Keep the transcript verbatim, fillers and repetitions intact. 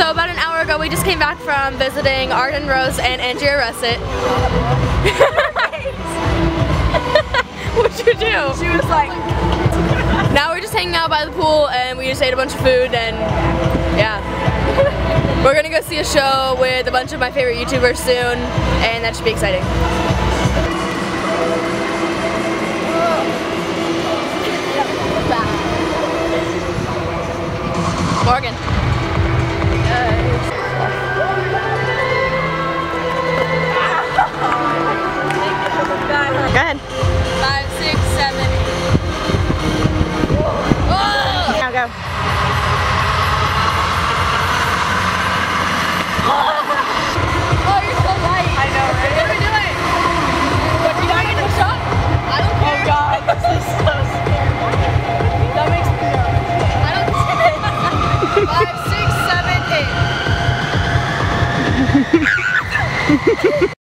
So about an hour ago, we just came back from visiting Arden Rose and Andrea Russet. What'd you do? She was like... Now we're just hanging out by the pool and we just ate a bunch of food and yeah. We're gonna go see a show with a bunch of my favorite YouTubers soon and that should be exciting. Morgan. Go ahead. Five, six, seven, eight. Oh! Now go. Oh, you're so light. I know, right? What are we doing? What, you not getting a shot? I don't care. Oh God, this is so scary. That makes me nervous. I don't care. Five, six, seven, eight.